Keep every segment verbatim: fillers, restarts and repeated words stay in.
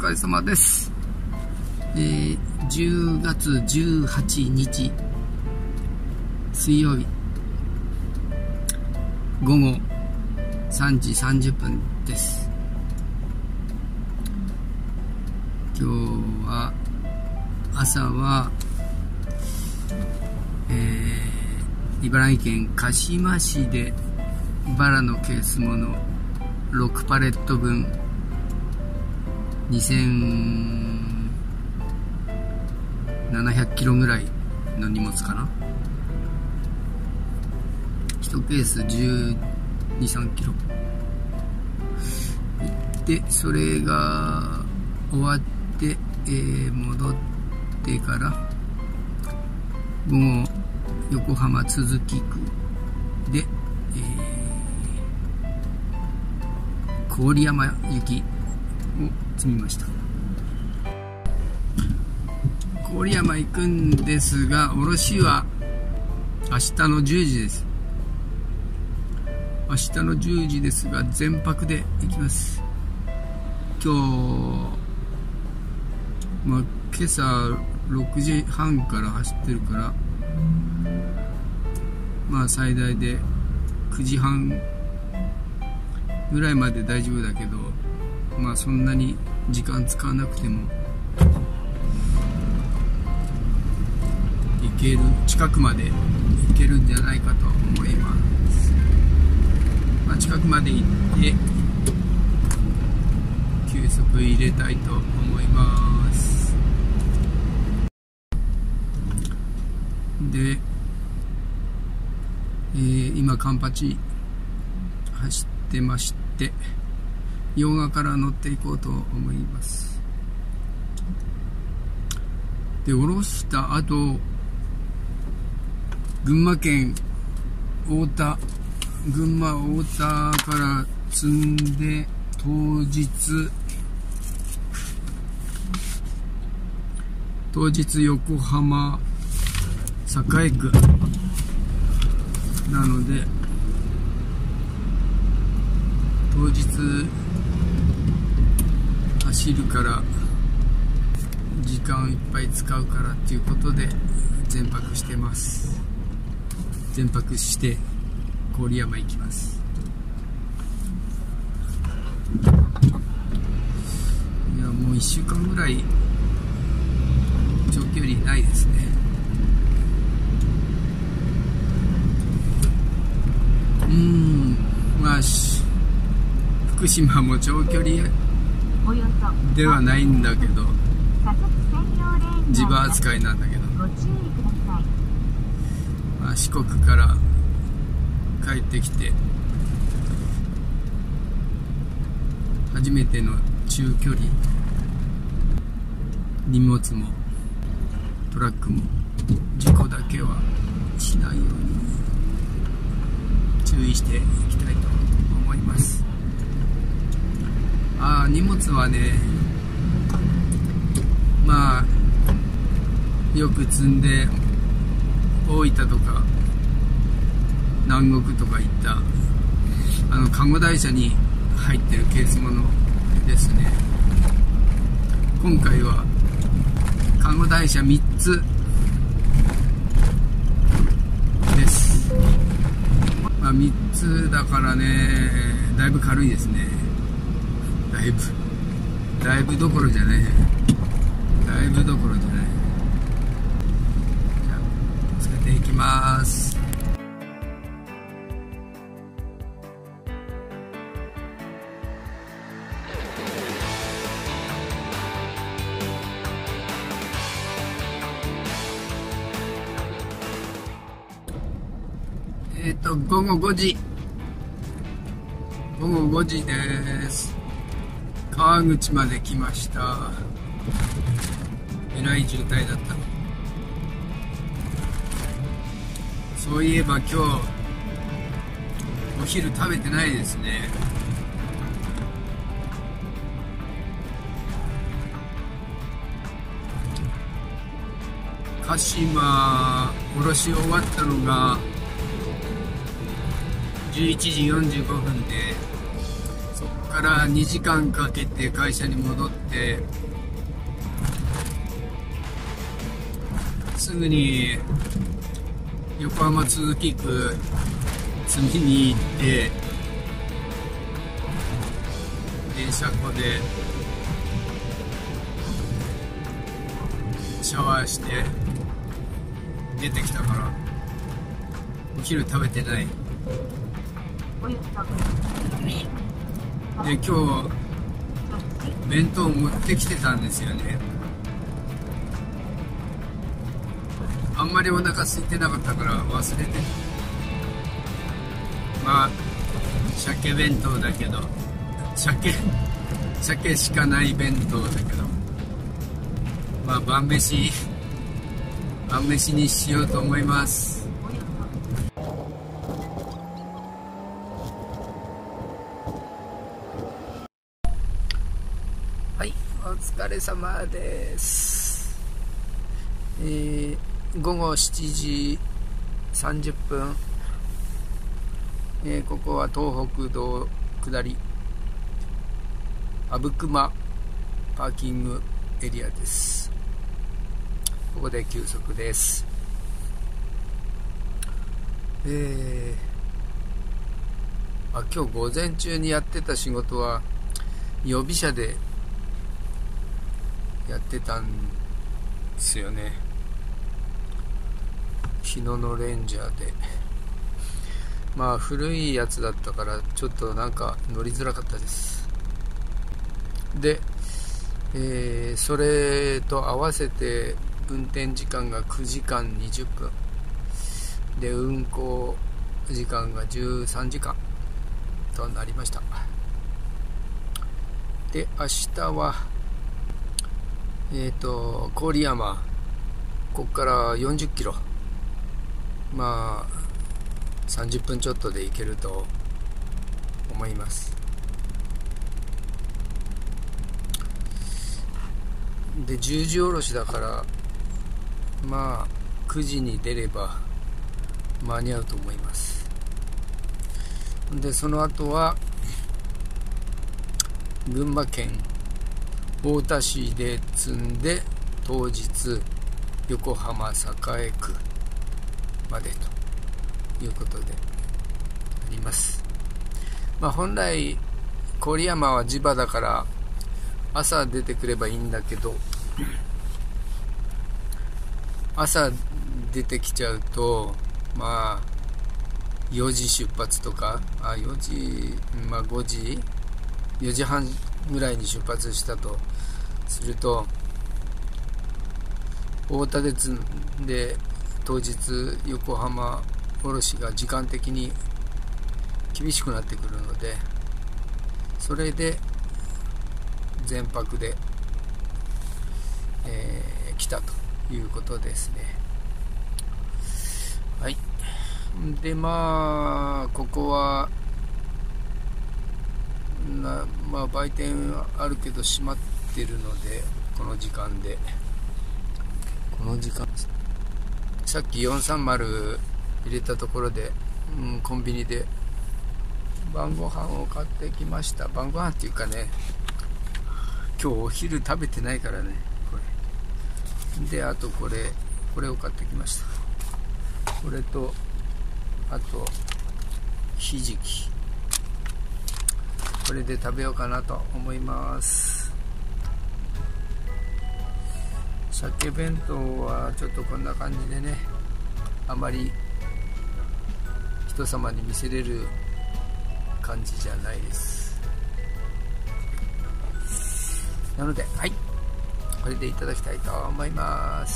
疲れ様です。えー、じゅうがつじゅうはちにち水曜日ごごさんじさんじゅっぷんです。今日は朝は、えー、茨城県鹿嶋市でバラのケースものろくパレットぶんにせんななひゃくキロぐらいの荷物かな。いちケースじゅうに、さんキロで、それが終わって、えー、戻ってから午後横浜都筑区で、えー、郡山行きを積みました。郡山行くんですが、卸は明日のじゅうじです。明日のじゅうじですが、全泊で行きます。今日、まあ、今朝ろくじはんから走ってるから、まあ最大でくじはんぐらいまで大丈夫だけど、まあそんなに時間使わなくても行ける、近くまで行けるんじゃないかと思います。まあ、近くまで行って休息入れたいと思います。で、えー、今カンパチ走ってまして、洋画から乗っていこうと思います。で、降ろした後、群馬県太田、群馬太田から積んで、当日当日横浜栄区なので、当日走るから時間いっぱい使うからっていうことで全泊してます。全泊して郡山行きます。いや、もういっしゅうかんぐらい長距離ないですね。うーん、まあ福島も長距離ではないんだけど、地場扱いなんだけど、まあ、四国から帰ってきて初めての中距離、荷物もトラックも事故だけはしないように注意していきたいと思います。ああ、荷物はね、まあよく積んで大分とか南国とか行ったあのカゴ台車に入ってるケースものですね。今回はカゴ台車みっつです。まあ、みっつだからね、だいぶ軽いですね。だいぶだいぶどころじゃないだいぶどころじゃない。じゃあつけていきます。えっとごごごじごごごじです。川口まで来ました。えらい渋滞だった。そういえば今日お昼食べてないですね。鹿島おろし終わったのがじゅういちじよんじゅうごふんで、そっかからにじかんかけて会社に戻って、すぐに横浜都筑区積みに行って、電車庫でシャワーして出てきたから、お昼食べてない。で、今日弁当持ってきてたんですよね。あんまりお腹空いてなかったから忘れて、まあ鮭弁当だけど、鮭鮭しかない弁当だけど、まあ晩飯晩飯にしようと思います。はい、お疲れ様です。えー、午後しちじさんじゅっぷん、えー、ここは東北道下り阿武隈パーキングエリアです。ここで休息です。えー、あ今日午前中にやってた仕事は予備車でやってたんですよね。日野のレンジャーで、まあ古いやつだったからちょっとなんか乗りづらかったです。で、えー、それと合わせて運転時間がくじかんにじゅっぷんで、運行時間がじゅうさんじかんとなりました。で、明日はえっと郡山、ここからよんじゅっキロ、まあさんじゅっぷんちょっとで行けると思います。で、じゅうじおろしだから、まあくじに出れば間に合うと思います。で、その後は群馬県太田市で積んで、当日横浜栄区までということであります。まあ本来郡山は地場だから朝出てくればいいんだけど、朝出てきちゃうと、まあよじ出発とか、あよじ、まあごじ、よじはんぐらいに出発したとすると、太田で積んで当日横浜卸が時間的に厳しくなってくるので、それで全泊で、えー、来たということですね。はい。で、まあここはな、まあ売店あるけど閉まってるので、この時間でこの時間さっきよんさんまる入れたところで、うん、コンビニで晩ご飯を買ってきました。晩ご飯っていうかね、今日お昼食べてないからね、これで、あとこれこれを買ってきました。これと、あとひじき、これで食べようかなと思います。鮭弁当はちょっとこんな感じでね、あまり人様に見せれる感じじゃないです。なので、はい、これでいただきたいと思います。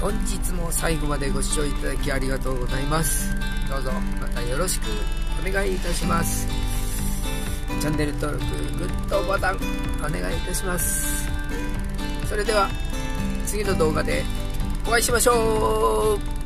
本日も最後までご視聴いただきありがとうございます。どうぞまたよろしくお願いいたします。チャンネル登録、グッドボタンお願いいたします。それでは次の動画でお会いしましょう。